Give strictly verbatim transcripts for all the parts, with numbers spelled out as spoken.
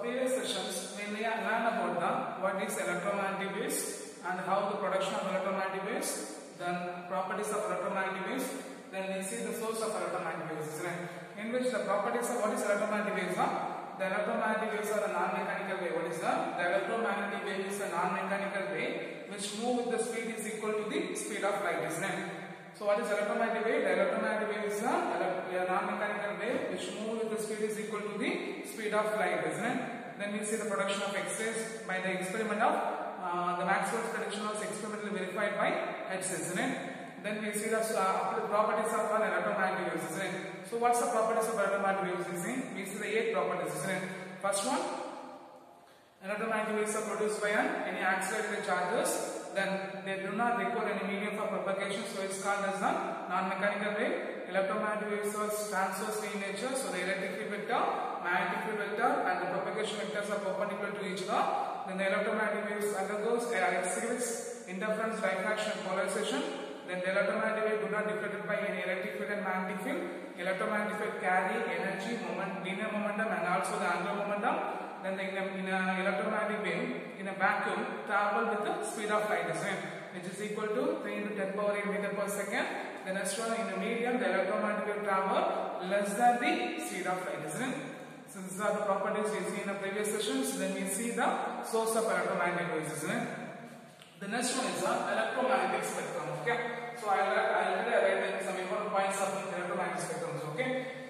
previous sessions, we learn about the what is electromagnetic waves and how the production of electromagnetic waves, then properties of electromagnetic waves, then we see the source of electromagnetic waves, right? In which the properties of what is electromagnetic waves are? The electromagnetic waves are a non-mechanical wave. What is that? The electromagnetic wave is a non-mechanical wave which move with the speed is equal to the speed of light, isn't it? So what is electromagnetic wave? The electromagnetic wave is a, a non-mechanical wave which move with the speed is equal to the speed of light, isn't it? Then we see the production of X-rays by the experiment of uh, the Maxwell's prediction was experimentally verified by Hertz, isn't it? Then we see the uh, properties of an electromagnetic waves, isn't it? So what's the properties of electromagnetic waves? You see, we see the eight properties, isn't it? First one, electromagnetic waves are produced by an, any accelerated charges. Then they do not require any medium for propagation, so it's called as a non-mechanical wave. Electromagnetic waves are transverse in nature, so the electric field vector, magnetic field vector, and the propagation vectors are perpendicular to each other. Then the electromagnetic waves undergoes exhibits interference, diffraction, and polarization. Then the electromagnetic wave do not deflected by any electric field and magnetic field. Electromagnetic field carry energy, moment, linear momentum, and also the angular momentum. Then the, in, a, in a electromagnetic wave in a vacuum travel with the speed of light, isn't it? Which is equal to three into ten power eight meter per second. The next one, in a medium, the electromagnetic wave travel less than the speed of light, isn't it? So these are the properties we see in the previous sessions. Then we see the source of electromagnetic waves, isn't it? The next one is the electromagnetic spectrum. Okay, so I'll I'll write some important points of the electromagnetic spectrums. Okay,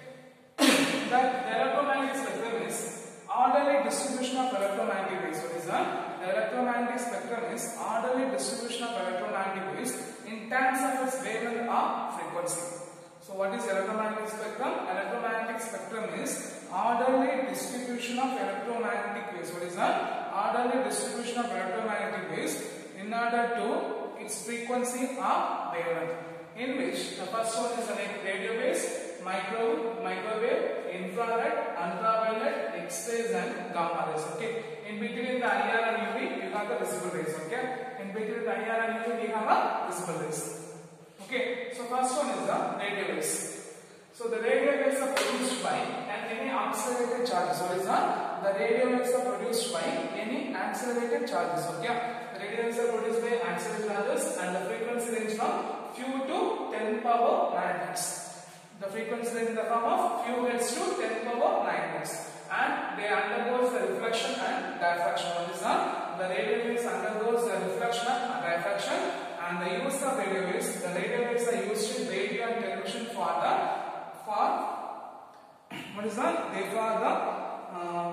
that the electromagnetic spectrum is orderly distribution of electromagnetic waves. What is that? The electromagnetic spectrum is orderly distribution of electromagnetic waves in terms of its wavelength or frequency. So what is electromagnetic spectrum? Electromagnetic spectrum is orderly distribution of electromagnetic waves. What is that? Orderly distribution of electromagnetic waves in order to its frequency or wavelength. In which the first one is the radio waves, microwave, microwave, infrared, ultraviolet, X-rays and gamma rays. Okay. In between the I R and U V, you have the visible rays. Okay. In between the I R and U V, we have a visible rays. Okay. So first one is the radio waves. So the radio waves are produced by any accelerated charges. What is that? The radio waves are produced by any accelerated charges. Okay. The radio waves are produced by accelerated charges and the frequency range from few to ten power nine hertz. The frequency range in the form of few hertz to ten power nine hertz. And they undergoes the reflection and diffraction. What is that? The radio waves undergoes the reflection and diffraction. And the use of radio waves, the radio waves are used in radio and television for the for what is that? They for the uh,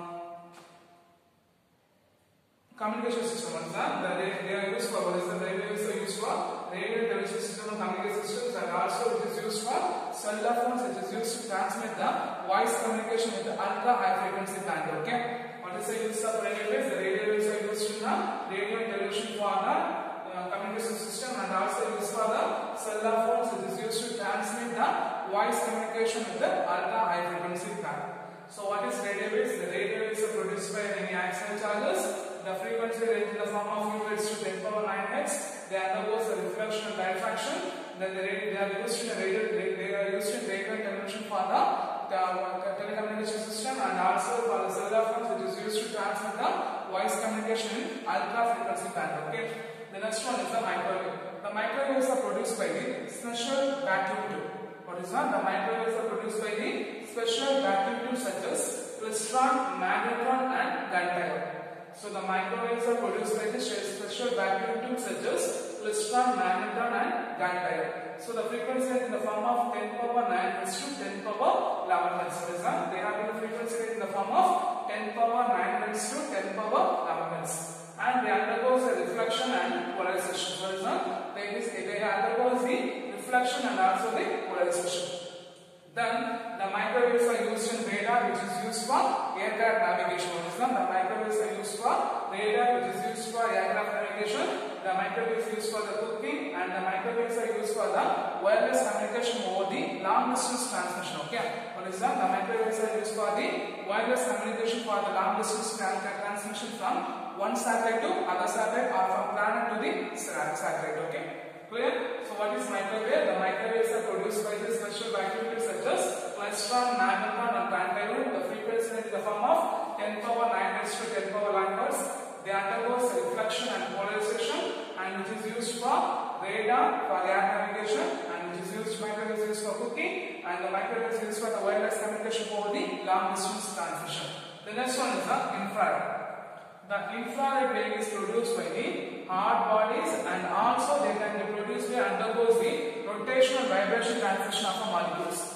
communication system. What is that? The, they are used for what is the radio waves are used for radio and television system and communication systems, and also it is used for cellular phones. It is used to transmit the voice communication with the ultra high frequency band. Okay. What is the use of radio waves? The radio waves are used in the radio and television for the uh, communication system, and also used for the cellular phones. It is used to transmit the voice communication with the ultra high frequency band. So what is radio waves? The radio waves are produced by any accelerated charges. The frequency range in the form of few hertz to ten power nine hertz. They undergoes the reflection and diffraction. Then the radio, they are used in a radio. They, they are used in radio and television for the, the, the telecommunication system, and also for the cellular phones. It is used to transmit the voice communication in ultra frequency band. Okay. The next one is the microwave. The microwaves are produced by the special vacuum tube. What is that? The microwaves are produced by the special vacuum tube such as klystron, magnetron, and gunpowder. So the microwaves are produced by the special vacuum tube such as klystron, magnetron, and gunpowder. So the frequency is in the form of ten power nine hertz to ten power eleven hertz. What is that? They have the frequency in the form of ten power nine hertz to ten power eleven hertz. And they undergoes the reflection and polarization. What is that? They, they undergoes the reflection and also the polarization. Then the microwaves are used in radar, which is used for aircraft navigation. What is that? The microwaves are used for radar, which is used for aircraft navigation. The microwaves are used for the cooking, and the microwaves are used for the wireless communication over the long distance transmission. Okay. What is that? The microwaves are used for the wireless communication for the long distance transmission from one satellite to other satellite, or from planet to the satellite. Okay. Clear? So what is microwave? The microwaves are produced by the special vacuum tube such as klystron, magnetron, and gunpowder. The frequency is in the form of ten power nine raised to ten power nine hertz. They undergoes reflection and polarization, and which is used for radar, for air navigation, and which is used microwave is used for cooking, and the microwave is used for the wireless communication over the long distance transmission. The next one is the infrared. The infrared wave is produced by the hard bodies, and also they can be produced by undergoes the rotational vibration transmission of the molecules.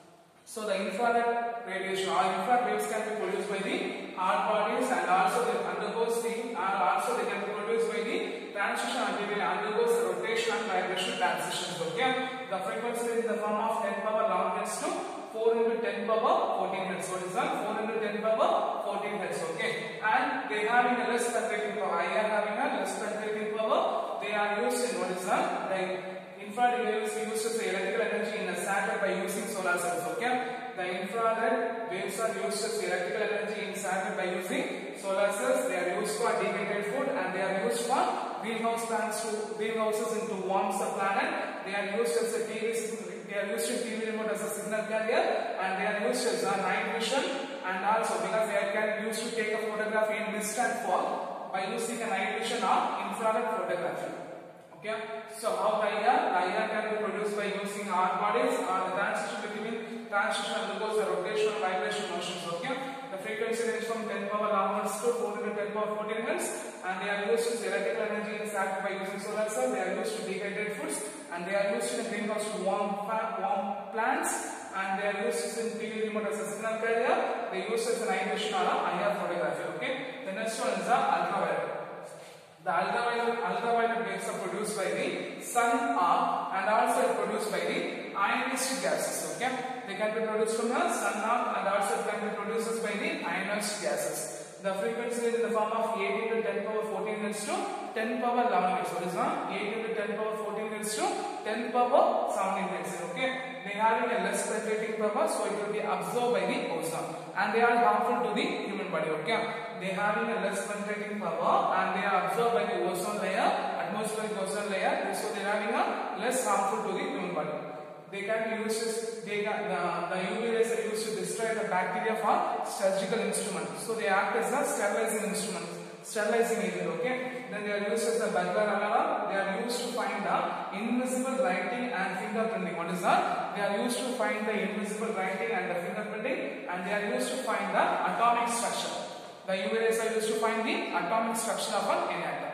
So the infrared radiation or infrared waves can be produced by the hard bodies, and also they undergoes the and also they can be produced by the transition until it undergoes the rotation and vibration transitions. Okay, the frequency is in the form of ten power eleven hertz to four into ten power fourteen hertz. So it is four into ten power fourteen hertz. Okay, and they having a less penetrating power. I are having a less penetrating power. They are used in what is that? Like infrared waves used as electrical energy in a satellite by using solar cells. Okay, the infrared waves are used as electrical energy in satellite by using solar cells. They are used for dehydrated food, and they are used for greenhouse plants to greenhouses into warms the planet. They are used as a T V. They are used in T V remote as a signal carrier, and they are used as a night vision, and also because they can used to take a photography in mist and fog by using a night vision or infrared photography. Okay, so how the I R? The I R can be produced by using hard bodies, or the transition between transition undergoes the rotational vibration motions. Okay, the frequency range from ten power eleven hertz to four to ten power fourteen hertz, and they are used as electrical energy in satellite by using solar cell. They are used to dehydrate foods, and they are used in a greenhouse to warm warm plants, and they are used in T V remote as a signal carrier. They are used as an night vision or I R photography. Okay, the next one is the ultraviolet. The ultraviolet, ultraviolet waves are produced by the sun arc, and also produced by the ionized gases. Okay, they can be produced from the sun arc, and also can be produced by the ionized gases. The frequency is in the form of eight into ten power fourteen hertz to ten power eleven hertz. What is that? eight into ten power fourteen hertz to ten power seventeen hertz. Okay, they are having a less penetrating power, so it will be absorbed by the ozone, and they are harmful to the human body. Okay, they are having a less penetrating power, and they are absorbed by the ozone layer, atmospheric ozone layer, so they are having a less harmful to the human body. They can be used as they can, the, the U V rays are used to destroy the bacteria for surgical instruments. So they act as a sterilizing instrument, sterilizing agent. Okay, then they are used as a burglar alarm. They are used to find the invisible writing and fingerprinting. What is that? They are used to find the invisible writing and the fingerprinting, and they are used to find the atomic structure. The U V rays are used to find the atomic structure of an atom.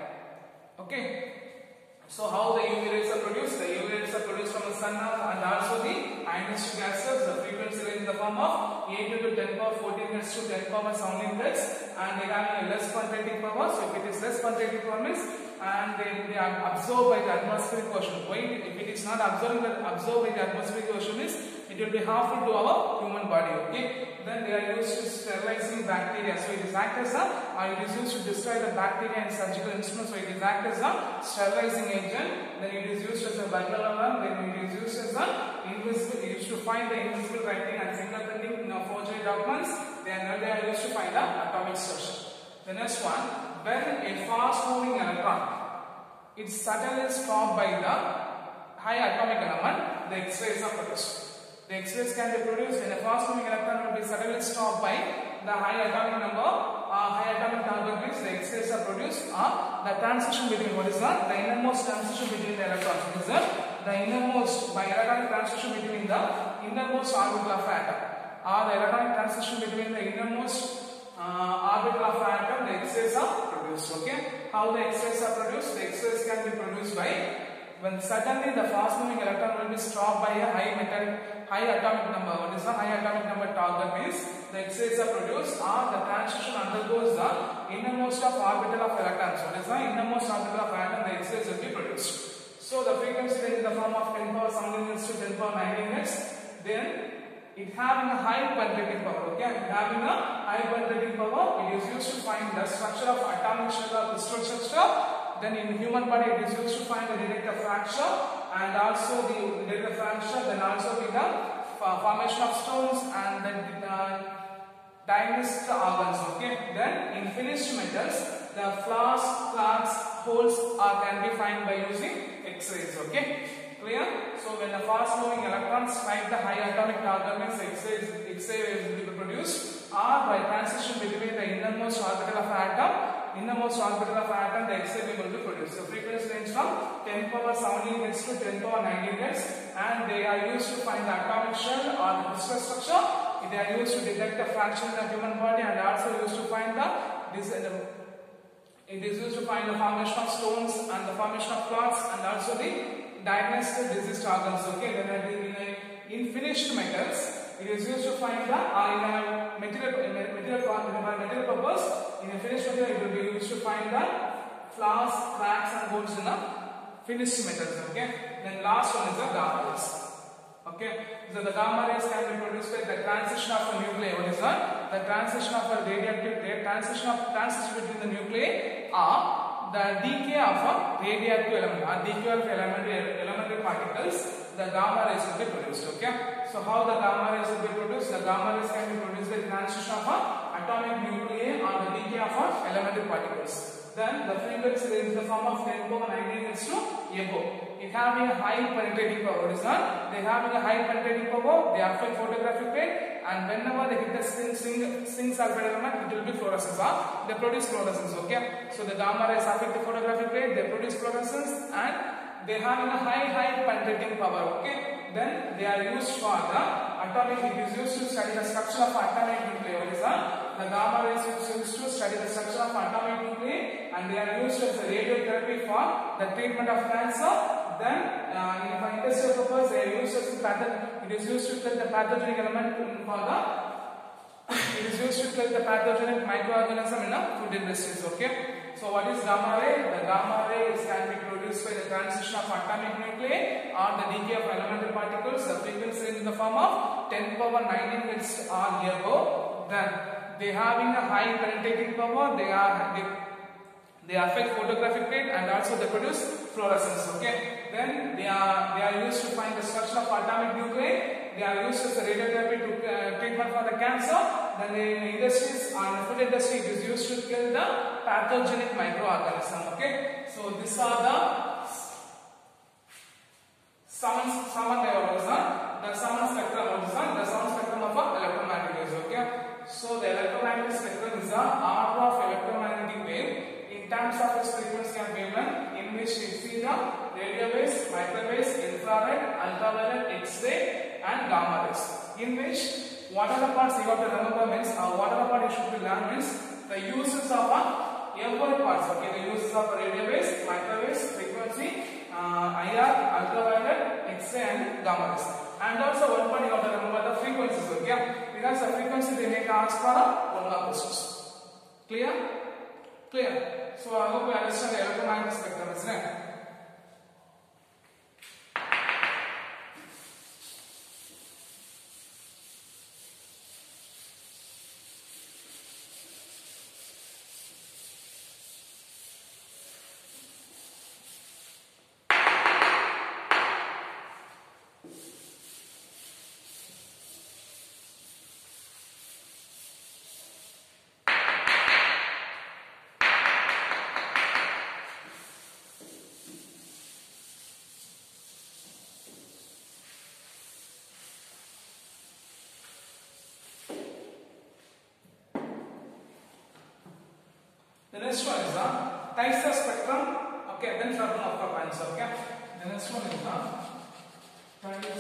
Okay. So how the U V rays are produced? The U V rays are produced from the sun and also the ionized gases. The frequency range in the form of eight into ten power fourteen hertz to ten power seventeen hertz, and they have a less penetrating power. So if it is less penetrating power means, and they, they are absorbed by the atmospheric ocean. Why? If it is not absorbed, absorbed by the atmospheric ocean means it will be harmful to our human body. Okay. Then they are used to sterilizing bacteria. So it is act as a, or it is used to destroy the bacteria in surgical instruments. So it is act as a sterilizing agent. Then it is used as a burglar alarm. Then it is used as a invisible. It is used to find the invisible writing and fingerprinting in forgery documents. Then they are used to find the atomic structure. The next one, when a fast-moving electron is suddenly stopped by the high atomic element, the X-rays are produced. The X-rays can be produced when a fast-moving electron will be suddenly stopped by the high atomic number, uh, high atomic target means the X-rays are produced. Uh, the transition between what is that? The innermost transition between the electrons. What is that? The innermost, by electronic transition between the innermost orbital of atom. Or the electronic transition between the innermost uh, orbital of atom, the X-rays are produced. Okay. How the X-rays are produced? The X-rays can be produced by when suddenly the fast-moving electron will be stopped by a high metal, high atomic number. What is the high atomic number target means? The X-rays are produced, or the transition undergoes the innermost of orbital of electrons. What is the innermost orbital of atom? The X-rays will be produced. So the frequency range in the form of ten power seventeen hertz to ten power nineteen hertz. Then it having a high penetrating power. Okay, it having a high penetrating power. It is used to find the structure of atomic structure, crystal structure. Then in human body it is used to find the detector fracture, and also the detector fracture, then also with the formation of stones, and then the diagnosed organs. Okay. Then in finished metals, the flaws, cracks, holes are can be found by using X-rays. Okay. Clear? So when the fast moving electrons strike the high atomic target means X-rays, X-ray will be produced. or by transition between the innermost orbital of atom, innermost orbital of atom, the X-ray beam will be produced. So frequency range from ten power seventeen hertz to ten power nineteen hertz, and they are used to find the atomic shell or the crystal structure. They are used to detect the fraction in the human body, and also used to find the this. Uh, It is used to find the formation of stones and the formation of clots, and also the diagnosed diseased organs. Okay, then in, in finished metals, it is used to find the uh, in a material in a material in a material purpose. In a finished material, it will be used to find the flaws, cracks, and holes in the finished metals. Okay, then last one is the gamma rays. Okay, so the gamma rays can be produced by the transition of a nuclei. What is that? The transition of a radioactive transition of transition between the nuclei or the decay of a radioactive element or decay of elementary elementary particles. The gamma rays will be produced. Okay, so how the gamma rays will be produced? The gamma rays can be produced by the transition of a atomic nuclei or the decay of a elementary particles. Then the frequency is in the form of ten power nineteen hertz to above. It having a high penetrating power. Is that they having a high penetrating power, they affect photographic plate, and whenever they hit the zinc, zinc, zinc sulfide element, it will be fluorescence. Huh? They produce fluorescence. Okay, so the gamma rays affect the photographic plate, they produce fluorescence, and they having a high high penetrating power. Okay, then they are used for the atomic. It is used to study the structure of atomic nuclei. What is that? The gamma rays is used to study the structure of atomic nuclei, and they are used as a radiotherapy for the treatment of cancer. Then, uh, in for industrial purpose, they are used as a pathogen. It is used to kill the pathogenic element for the. It is used to kill the pathogenic microorganism in the food industries. Okay. So, what is gamma ray? The gamma rays can be produced by the transition of atomic nuclei or the decay of elementary particles. The frequency is in the form of ten power nineteen hertz or above. Then they having a high penetrating power. They are they, they affect photographic plate, and also they produce fluorescence. Okay. Then they are they are used to find the structure of atomic nuclei. They are used as a radiotherapy to uh, treatment for the cancer. Then in industries or in the food industry, it is used to kill the pathogenic microorganism. Okay. So these are the summon summon the summon spectrum of the summon spectrum of electromagnetic waves. Okay. So the electromagnetic spectrum is the order of electromagnetic wave in terms of its frequency and wavelength, in which we see the radio waves, microwaves, infrared, ultraviolet, X-ray, and gamma rays. In which what are the parts you have to remember means, uh, what are the part you should be learn means the uses of a every parts. Okay, the uses of radio waves, microwaves, frequency, uh, I R, ultraviolet, X-ray, and gamma rays. And also one part you have to remember the frequencies. Okay, because the frequency they make ask for one more questions. Clear? Clear. So I hope you understand the electromagnetic spectrum, isn't it? The next one is the types of spectrum. Okay, then certain of the points. Okay, the next one is the types of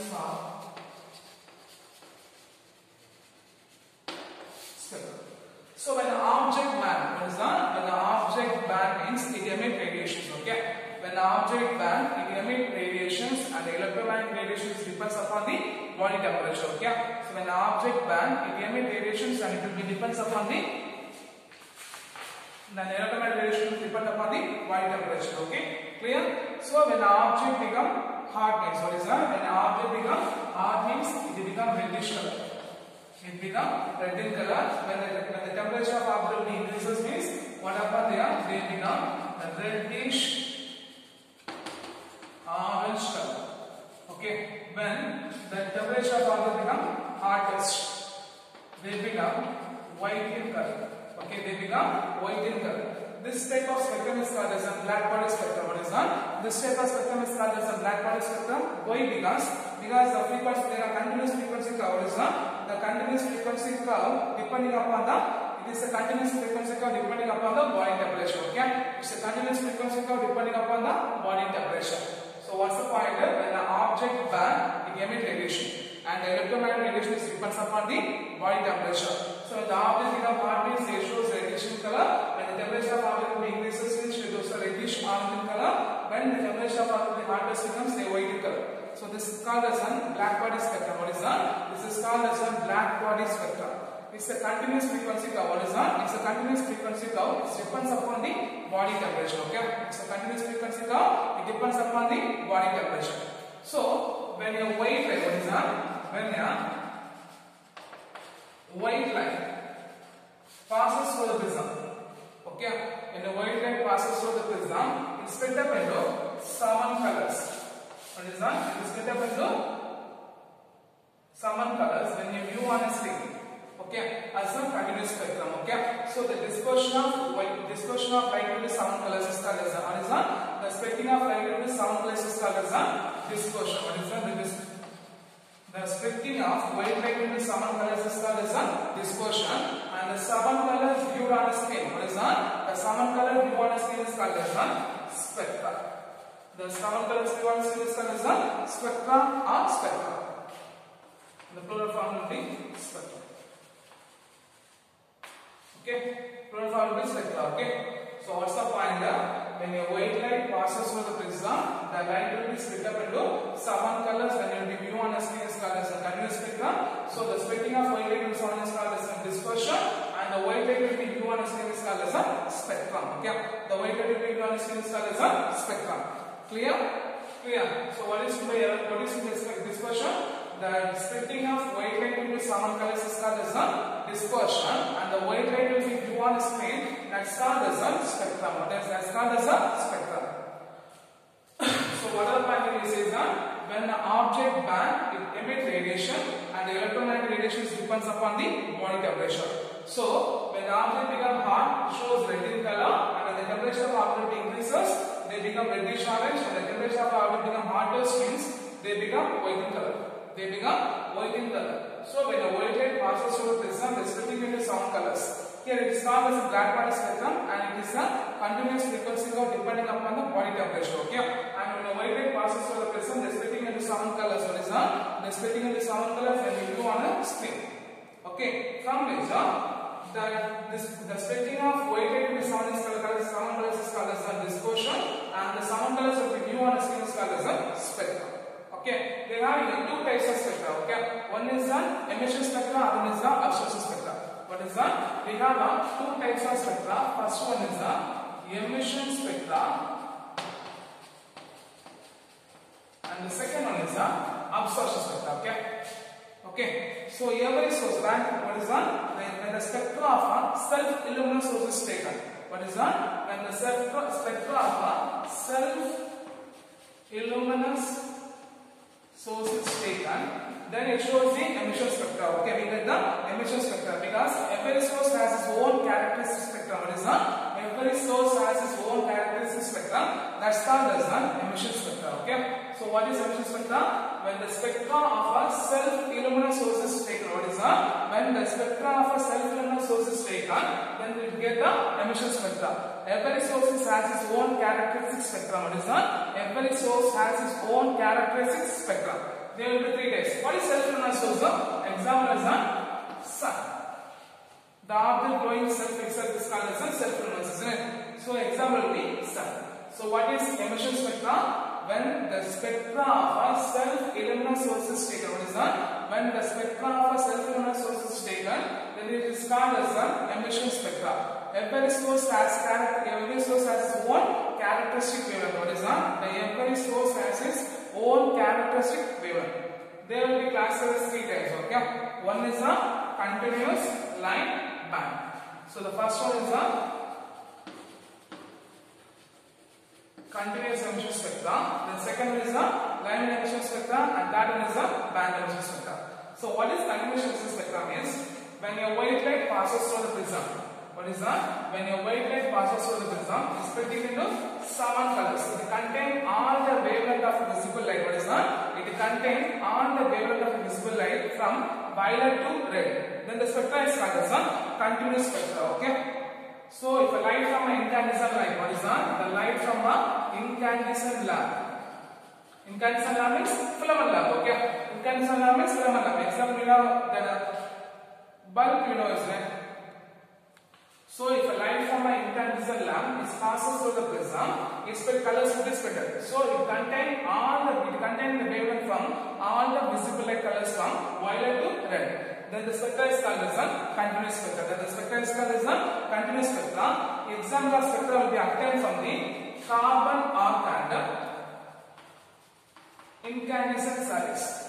spectrum. So when the object band, what is that? When the object band means it emits radiations. Okay, when the object band it emits radiations, and the electromagnetic radiations depends upon the body temperature. Okay, so when the object band it emits radiations, and it will be depends upon the the electromagnetic radiation depend upon the body temperature. Okay, clear? So when the object become hot means what is that? When the object become hot means it become reddish color. It become red in color. When the, when the temperature of object increases means what happen there? They become reddish orange color. Okay, when the temperature of object become hottest, they become white in color. Okay, they become white in color. This type of spectrum is called as a black body spectrum. What is that? This type of spectrum is called as a black body spectrum. Why? Because because the frequency, there are continuous frequency curve. What is that? The continuous frequency curve depending upon the it is a continuous frequency curve depending upon the body temperature. Okay, it's a continuous frequency curve depending upon the body temperature. So what's the point? When the object band it emits radiation and the electromagnetic radiation is depends upon the body temperature. So when the object becomes hot means it shows reddish in color. When the temperature of object increases means it shows a reddish orange in color. When the temperature of object hottest becomes a white in color. So this is called as a black body spectrum. What is that? This is called as a black body spectrum. It's a continuous frequency curve. What is that? It's a continuous frequency curve. It depends upon the body temperature. Okay, it's a continuous frequency curve. It depends upon the body temperature. So when your white light, what is that? When your white light passes through the prism, okay, when the white light passes through the prism, it's split up into seven colors. What is that? It is split up into seven colors when you view on a screen. Okay, as a continuous spectrum. Okay, so the dispersion of white, dispersion of light into seven colors is called as a horizon. The splitting of light into seven colors is called as a dispersion. What is that? The, dis the splitting of white light into seven colors is called as a dispersion, and the seven colors viewed on a screen. What is that? The seven colors viewed on a screen is called as a spectra. The seven colors viewed on a screen is called as a spectra or spectra. The plural form will be spectra. Okay, plural form will be spectra. Okay, so what's the point? When your white light passes through the prism, the light will be split up into seven colors. When you will be view on a screen is called as a continuous spectrum. So the splitting of white light into seven is called as a dispersion, and the white light will be view on a screen is called as a spectrum. Okay, the white light will be view on a screen is called as a spectrum. Clear? Clear. So what is the what is the dispersion? The splitting of white light into seven colors is called as a dispersion, and the white light will be view on a screen. That's called as a spectrum. That's, that's called as a spectrum. So what other point is is that when the object band it emits radiation, and the electromagnetic radiation depends upon the body temperature. So when the object becomes hot, it shows red in color, and when the temperature of the object increases, they become reddish orange. When the temperature of the object becomes hotter means they become white in color. They become white in color. So when the white light passes through the prism, it is splitting into seven colors. Here it is called as a black body spectrum, and it is a continuous frequency curve depending upon the body temperature. Okay, and when the white light passes through the prism, it is splitting into seven colors. What is that? It is splitting into seven colors when you view on a screen. Okay, from this, uh, the this the splitting of white light into seven colors, seven colors is called as a dispersion, and the seven colors that we view on a screen is called as a spectrum. Okay, they have two types of spectra. Okay, one is the emission spectra, other is the absorption spectra. What is that? We have uh, two types of spectra. First one is the emission spectra, and the second one is the absorption spectra. Okay, okay. So every source, right? What is that? When the spectra of a self-illuminant source is taken. What is that? When the spectra, spectra of a self-illuminance source is taken, then it shows the emission spectra. Okay, we get the emission spectra because every source has its own characteristic spectrum. What is that? Every source has its own characteristic spectrum. That's called as an emission spectra. Okay, so what is emission spectra? When the spectra of a self-illuminant source is taken. What is that? When the spectra of a self-illuminant source is taken, then we get the emission spectra. Every source has its own characteristic spectrum. What is that? Every source has its own characteristic spectrum. There will be three types. What is self-illuminant source? Example is the sun. The object glowing self itself is called as self-illuminance, isn't it? So example will be sun. So what is emission spectra? When the spectra of a self-illuminant source is taken. What is that? When the spectra of a self-illuminant source is taken, then it is called as an emission spectra. Every source has character. Every source has its own characteristic wavelength. What is that? The every source has its own characteristic wavelength. They will be classified as three types. Okay. One is a continuous line band. So the first one is a continuous emission spectra. The second one is a line emission spectra, and that one is a band emission spectra. So what is continuous emission spectrum is when your white light passes through the prism. What is that? When your white light passes through the prism, it is split into seven colors. It contains all the wavelength of visible light. What is that? It contains all the wavelength of visible light from violet to red. Then the spectra is called as a continuous spectra. Okay. So if a light from an incandescent light, what is that? The light from a incandescent lamp. Incandescent lamp means filament lamp. Okay. Incandescent lamp means filament lamp. Example, you know the bulb, you know, is right. So if a light from an incandescent lamp is passes through the prism, its colors will be split. So it contains all the it contains the wavelength from all the visible light colors from violet to red. Then the spectra is called as a continuous spectra. Then the spectra is called as a continuous spectra. Example of spectra will be obtained from the carbon arc and incandescent salis.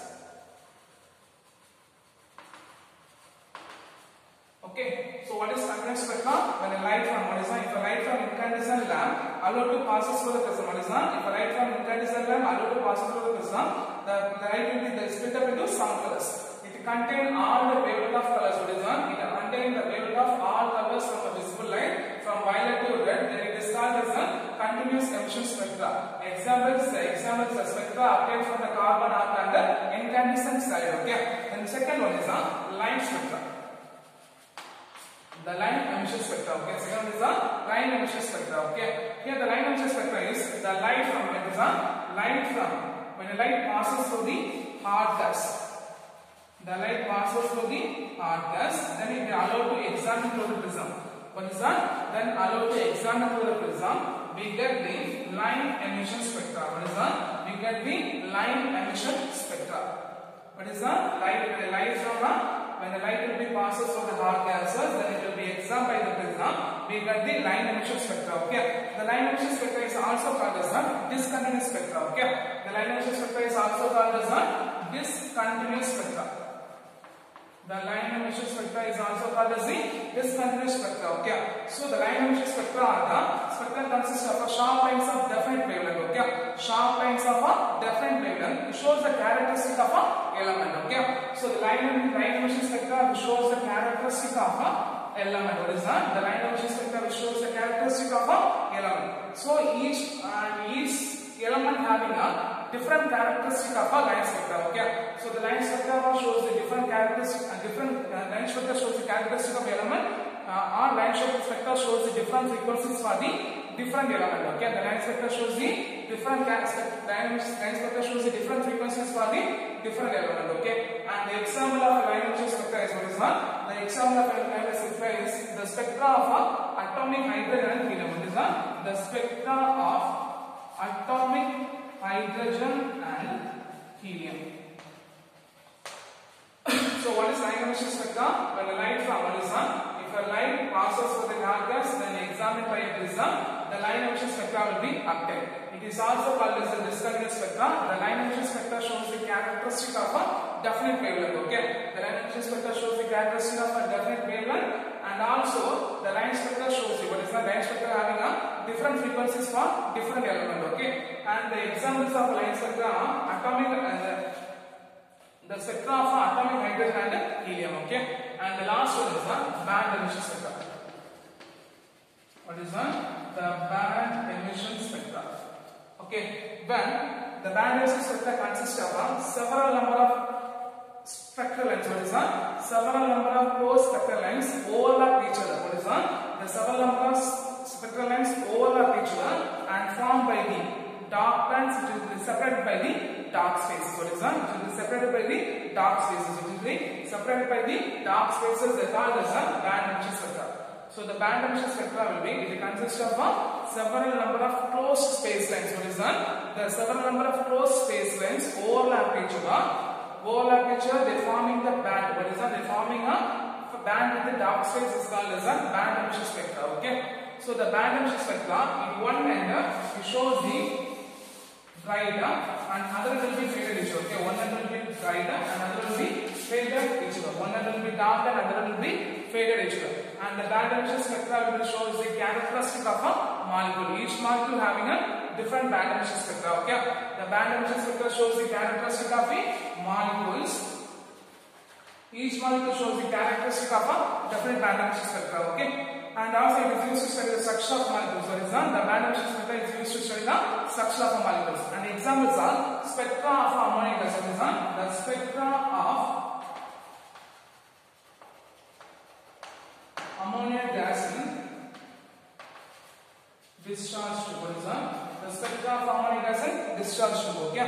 Okay, so what is continuous spectra? When a light from what is that? If a light from incandescent lamp allowed to pass through the prism, what is that? If a light from incandescent lamp allowed to pass through the prism, the, the light will be split up into some colors. It contains all the wavelength of colors. What is that? It contains the wavelength of all colors from the visible light from violet to red. Then it is called as a continuous emission spectra. Examples, the examples the spectra obtained from the carbon arc and the incandescent side. Okay, and the second one is a line spectra. The line emission spectra. Okay, second is the line emission spectra. Okay, here the line emission spectra is the light from it is a light from when a light passes through the hard gas. The light passes through the hard gas, then it is allowed to examine through the prism. What is that? Then allowed to examine through the prism, we get the line emission spectra. What is that? We get the line emission spectra. What is that? Light, the light from a when the light will be passes through the hard gases, then it will be examined by the prism. We get the line emission spectra. Okay. The line emission spectra is also called as a discontinuous spectra. Okay. The line emission spectra is also called as a discontinuous spectra. The line emission spectra is also called as the discontinuous spectra. Okay. So the line emission spectra are the spectra consists of a sharp lines of definite wavelength. Okay. Sharp lines of a definite wavelength. It shows the characteristic of a element. Okay. So the line line emission spectra shows the characteristic of a element. What is that? The line emission spectra shows the characteristic of a element. So each uh, each element having a different characteristic of a line spectra. Okay. So the line spectra shows the different characteristic. Uh, different uh, line spectra shows the characteristic of element. Uh, or line spectra shows the different frequencies for the different element. Okay. The line spectra shows the different characteristics. Line, line spectra shows the different frequencies for the different element. Okay. And the example of line spectra is what is that? The example of line spectra is the spectra of atomic hydrogen and helium. What is that? The spectra of atomic hydrogen and helium. So what is line emission spectra? When a light from what is that? If a light passes through the hard gas, then examined by a prism, the line emission spectra will be obtained. It is also called as the discontinuous spectra. The line emission spectra shows the characteristic of a definite wavelength. Okay, the line emission spectra shows the characteristic of a definite wavelength, and also the line spectra shows you what is the line spectra having a different frequencies for different element. Okay, and the examples of line spectra are atomic and uh, the spectra of atomic hydrogen and helium. Okay, and the last one is the band emission spectra. What is that? The band emission spectra. Okay, when the band emission spectra consists of uh, several number of spectral lines. What is that? Several number of close spectral lines overlap each other. What is that? The several number of spectral lines overlap each other and formed by the dark bands which will be separated by the dark spaces. What is that? Which will be separated by the dark spaces. Which will be separated by the dark spaces. They are called as a band emission spectra. So the band emission spectra will be, it consists of a several number of closed space lines. What is that? The several number of closed space lines overlap each other. Overlap each other, they are forming the band. What is that? They are forming a band with the dark space is called as a band emission spectra. Okay. So the band emission spectra, in one end, it shows the brighter and other will be faded each other. Okay. One end will be brighter and other will be faded each other. One end will be dark and other will be faded each other. And the band emission spectra will show the characteristic of a molecule. Each molecule having a different band emission spectra. Okay. The band emission spectra shows the characteristic of the molecules. Each molecule shows the characteristic of a different band emission spectra. Okay. And also it is used to study the structure of molecules. For example, the band emission spectra is used to study the structure of molecules. And examples are spectra of ammonia gas. For example, the spectra of ammonia gas in discharge tube. For example, the spectra of ammonia gas in discharge tube. Okay.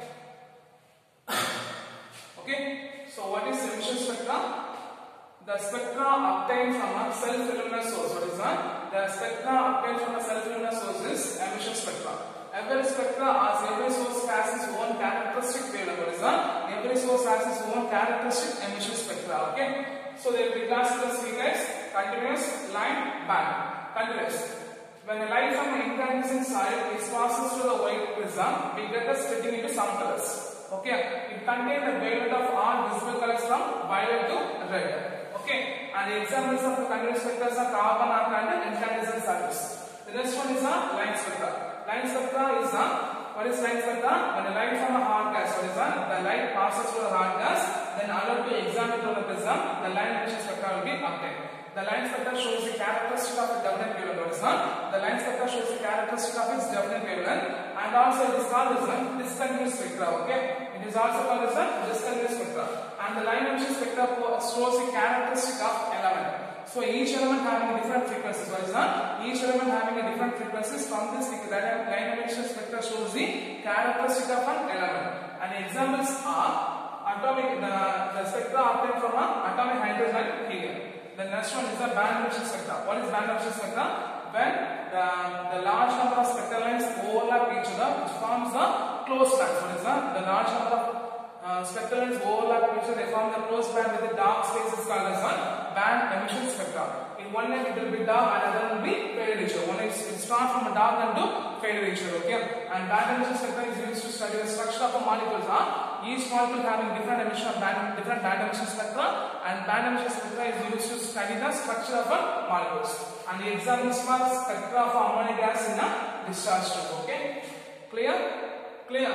Okay. So what is emission spectra? The spectra obtained from a self-luminous source. What is that? The spectra obtained from a self-luminous source is emission spectra. Every spectra, as every source has its own characteristic wavelength. What is that? Every source has its own characteristic emission spectra. Okay. So they will be classified as three types: continuous, line, band. Continuous. When a light from an incandescent side is passes through the white prism, we get the splitting into some colors. Okay. It contains the wavelength of all visible colors from violet to red. Okay, and the examples of the continuous spectra are carbon arc and incandescent solids. The next one is a line spectra. Line spectra is a, what is line spectra? When a light from a hard gas, what is that? The light passes through a hard gas, then allowed to examine through the prism, the line emission spectra will be obtained. The line spectra shows the characteristic of a definite wavelength. What is that? The line spectra shows the characteristic of its definite wavelength, and also it is called as a discontinuous spectra. Okay, it is also called as a discontinuous spectra. And the line emission spectra shows the characteristic of element. So each element having different frequencies. What is that? Each element having a different frequencies. From this, the line emission spectra shows the characteristic of an element. And the examples are atomic, the, the spectra obtained from an atomic hydrogen and helium. The next one is the band emission spectra. What is band emission spectra? When the, the large number of spectral lines overlap each other, which forms the closed band. What is that? The large number of Uh, spectral lines overlap each other, they form the closed band with the dark spaces called as one band emission spectra. In one end it will be dark and other will be faded each other. One is it starts from a dark and to faded each other. Okay, and band emission spectra is used to study the structure of a molecules. Huh? Each molecule having different emission of band, different band emission spectra, and band emission spectra is used to study the structure of a molecules. And the examples for spectra of ammonia gas in a discharge tube. Okay, clear? Clear?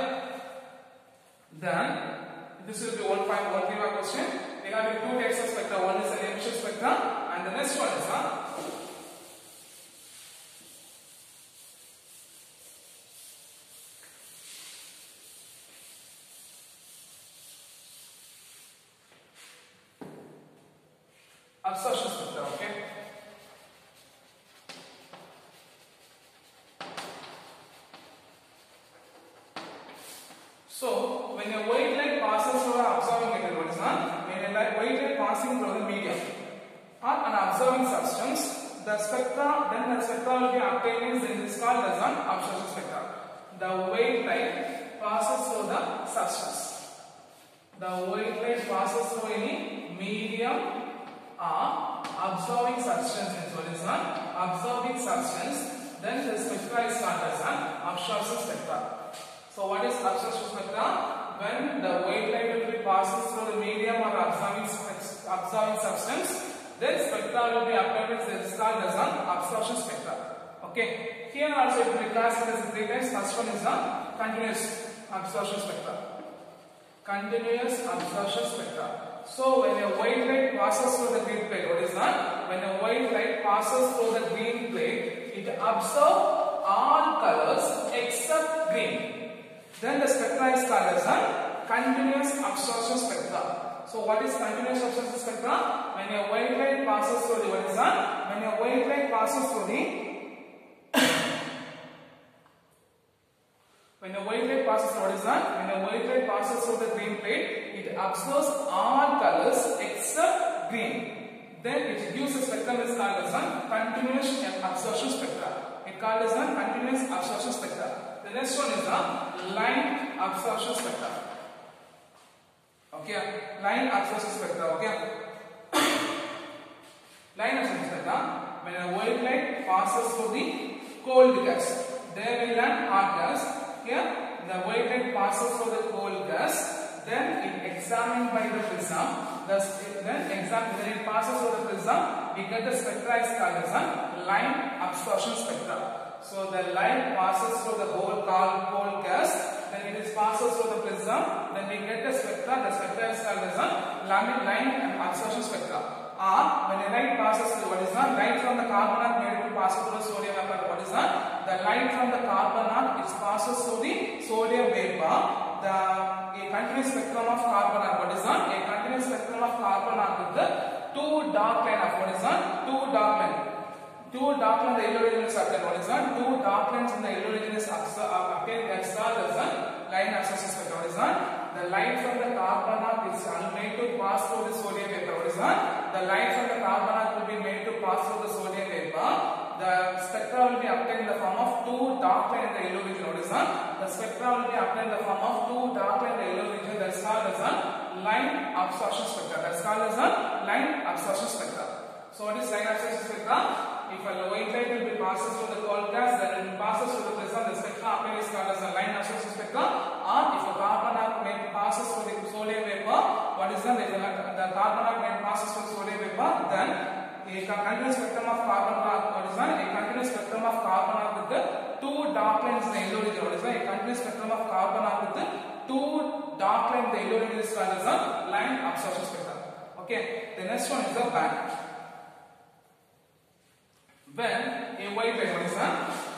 Then this will be one point one given question. We have two types of spectra. One is an emission spectra, and the next one is a absorption spectra. Okay. So when a white light passes through an absorbing material, what is that? When a light, white light passing through the medium or an absorbing substance, the spectra, then the spectra will be obtained, then this is called as an absorption spectra. The white light passes through the substance. The white light passes through any medium or absorbing substance. What is that? Absorbing substance. Then the spectra is called as an absorption spectra. So what is absorption spectra? When the white light will be passes through the medium or absorbing, absorbing substance, then spectra will be obtained. It is called as an absorption spectra. Okay. Here also it will be classified as three types. First one is the continuous absorption spectra. Continuous absorption spectra. So when a white light passes through the green plate, what is that? When a white light passes through the green plate, it absorbs all colors except green. Then the spectra is called as a continuous absorption spectra. So what is continuous absorption spectra? When a white light passes through the, what is that? When a white light passes through the when a white light passes through, what is that? When a white light passes through the green plate, it absorbs all colors except green. Then it gives a spectrum is called as a continuous absorption spectra. It called as a continuous absorption spectra. The next one is the line absorption spectra. Okay, line absorption spectra. Okay, line absorption spectra. When a white light passes through the cold gas, there will be an hot gas. Here, the white light passes through the cold gas. Then it examined by the prism. Thus, then exam when it passes through the prism, we get the spectra is called as a line absorption spectra. So the light passes through the whole cold gas, then it is passes through the prism, then we get the spectra. The spectra is called as a line absorption spectra. or when a light passes through, what is the light from the carbon arc made to pass through the sodium vapor, what is the the light from the carbon arc is passes through the sodium vapor. The a continuous spectrum of carbon arc, what is the a continuous spectrum of carbon arc with the two dark line of, what is the two dark line two dark line the yellow region is obtained, what is the two dark lines in the yellow region is obtained, that's called as the line absorption spectrum. What is the the light from the carbon arc is made to pass through the sodium vapor, what is the the light from the carbon arc will be made to pass through the sodium vapor. The spectra will be obtained in the form of two dark line in the yellow region, what is the the spectra will be obtained in the form of two dark line in the yellow region, that's called as a line absorption spectra, that's called as a line absorption spectra. So what is line absorption spectra? If a white light will be passes through the cold gas, then it passes through the prism, the spectra obtained is called as a line absorption spectra. Or if a carbon arc passes through the sodium vapor, what is the the carbon arc passes through sodium vapor, then a continuous spectrum of carbon arc, what is that? A continuous spectrum of carbon arc with the two dark lines in the yellow region, what is that? A continuous spectrum of carbon arc with the two dark lines in the yellow region is called as a line absorption spectra. Okay, the next one is the band. When a white light, what is that?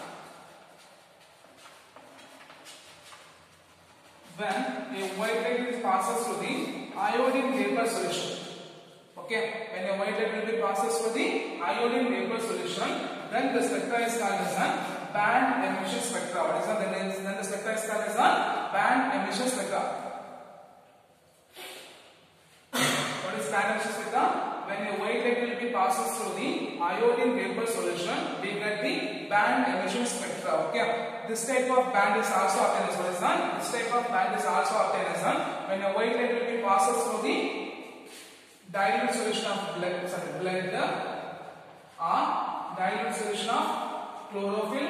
When a white light passes through the iodine vapor solution. Okay, when a white light will be passes through the iodine vapor solution, then the spectra is called as a band emission spectra. What is that? Then, then the spectra is called as a band emission spectra. What is band emission spectra? When a white light will be passes through the iodine vapor solution, we get the band emission spectra. Okay, this type of band is also obtained as well as that. This type of band is also obtained as well when a white light will be passes through the dilute solution of blood, sorry, blood, or dilute solution of chlorophyll,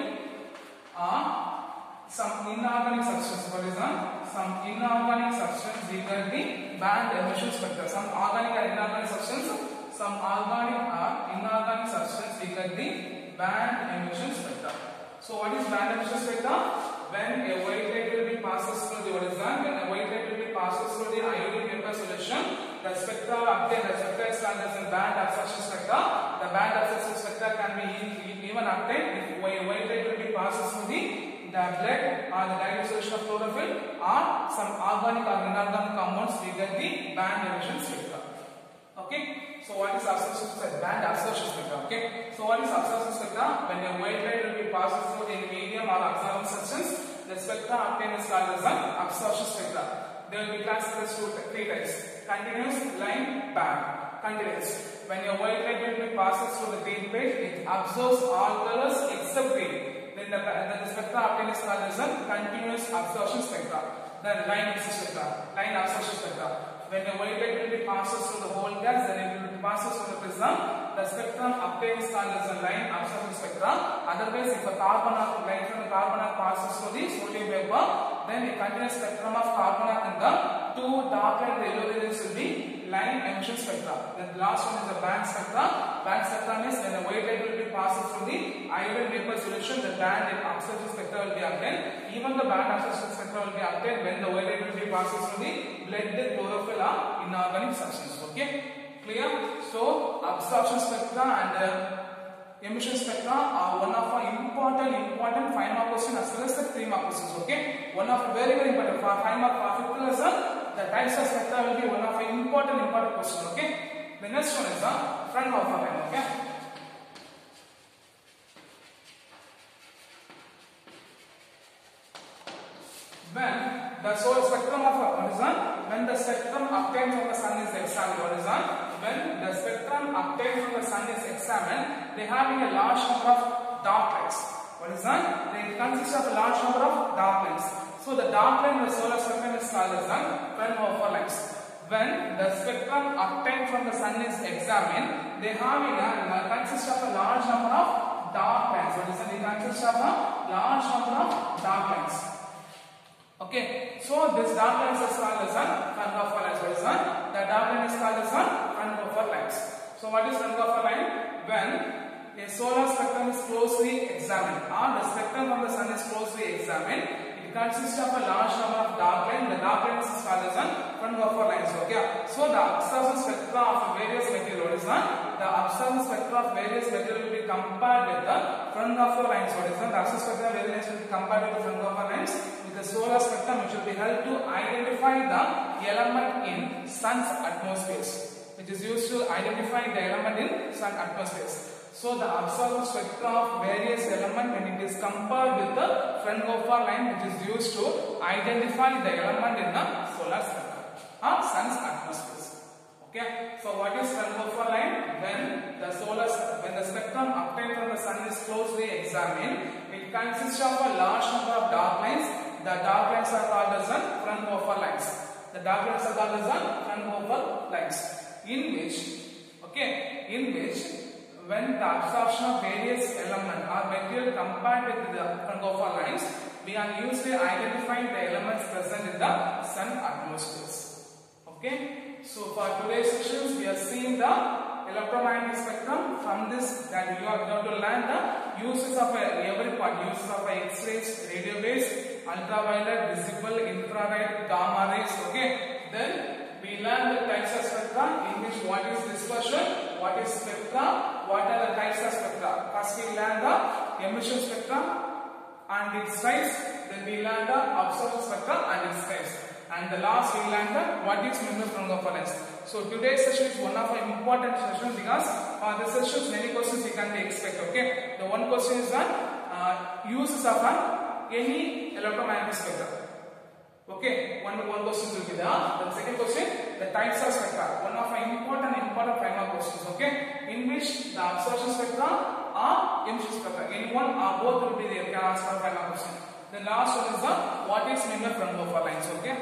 or some inorganic substance. What is that? Some inorganic substance, we get the band emission spectra. Some organic or inorganic substance, some organic or inorganic substance, we get the band emission spectra. So what is band emission spectra? When a white light will be passes through the, what is that? When a white light will be passes through the iodine vapor solution, the spectra obtained, the spectra is called as a band absorption spectra. The band absorption spectra can be even obtained if a white light will be passes through the the blood or the dilute solution of chlorophyll or some organic or inorganic compounds, we get the band emission spectra. Okay, so what is absorption spectra? Band absorption spectra. Okay, so what is absorption spectra? When a white light will be passes through a medium or absorbent substance, the spectra obtained is called as an absorption spectra. They will be classified as three types: continuous, line, band. Continuous. When a white light will be passes through the green plate, it absorbs all colors except green. Then the, then the spectra obtained is called as a continuous absorption spectra. Then line spectra, line absorption spectra. When the white light will be passes through the whole gas, then it will be passes through the prism. The spectrum obtained is called as a line absorption spectra. Otherwise, if a carbon arc light from the carbon arc passes through the sodium vapor, then a continuous spectrum of carbon arc in the two dark and yellow regions will be line emission spectra. Then the last one is the band spectra. Band spectra means when the white light will be passing through the iodine vapor solution, the band absorption spectra will be obtained. Even the band absorption spectra will be obtained when the white light will be passing through the blood, chlorophyll, or inorganic substance. Okay, clear? So absorption spectra and uh, emission spectra are one of our important important five mark question as well as the three mark questions. Okay, one of very very important for five mark for fifth lesson. The types of spectra will be one of the important important question. Okay, the next one is the Fraunhofer line. Okay, when the solar spectrum of what is that? When the spectrum obtained from the sun is examined, what is that? When the spectrum obtained from the sun is examined, they having a large number of dark lights. What is that? They consist of a large number of dark lines. So the dark line in the solar spectrum is called as Fraunhofer lines. When the spectrum obtained from the sun is examined, they having a uh, consist of a large number of dark lines. What is that? They consist of a large number of dark lines. Okay, so this dark lines is called as Fraunhofer lines. What is that? The dark line is called as Fraunhofer lines. So what is Fraunhofer line? When a solar spectrum is closely examined, or the spectrum from the sun is closely examined, it consists of a large number of dark lines. The dark lines is called as Fraunhofer Fraunhofer lines. Okay, so the absorption spectra of various material, what is that? The absorption spectra of various material will be compared with the Fraunhofer lines. What is that? The absorption spectra of various will be compared with the Fraunhofer lines with the solar spectrum, which will be helped to identify the element in sun's atmospheres, which is used to identify the element in sun atmospheres. So the absorption spectra of various element, when it is compared with the Fraunhofer line, which is used to identify the element in the solar spectrum or sun's atmospheres. Okay, so what is Fraunhofer line? When the solar when the spectrum obtained from the sun is closely examined, it consists of a large number of dark lines. The dark lines are called as Fraunhofer lines. The dark lines are called as Fraunhofer lines, in which, okay, in which when the absorption of various element or material compared with the Fraunhofer lines, we are used to identify the elements present in the sun atmospheres. Okay, so for today's sessions, we have seen the electromagnetic spectrum. From this, that you are going to learn the uses of a, every part, uses of X-rays, radio waves, ultraviolet, visible, infrared, gamma rays. Okay, then we learn the types of spectra, in which what is dispersion, what is spectra, what are the types of spectra. First we learn the emission spectra and its types, then we learn the absorption spectra and its types, and the last we learn the what is meant by Fraunhofer lines. So today's session is one of our important sessions, because for the sessions many questions we can expect. Okay, the one question is that uh, uses of uh, any electromagnetic spectrum. Okay, one one question will be there. The second question, the types of spectra. One of our important important primer questions. Okay, in which the absorption spectra or emission spectra, any one or both will be there. Can ask for primer question. The last one is the what is meant by Fraunhofer lines. Okay,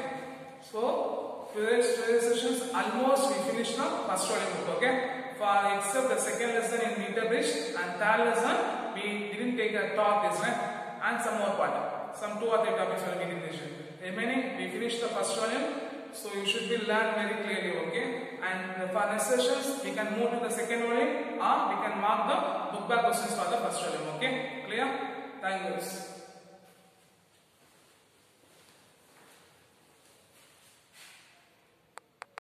so today's today's sessions almost we finished the first volume book. Okay, for except the second lesson in meter bridge and third lesson we didn't take a talk this one, and some more part, some two or three topics will be in this. Remaining, we finished the first volume, so you should be learned very clearly. Okay, and for next sessions we can move to the second volume, or we can mark the book back questions for the first volume. Okay, clear? Thank you.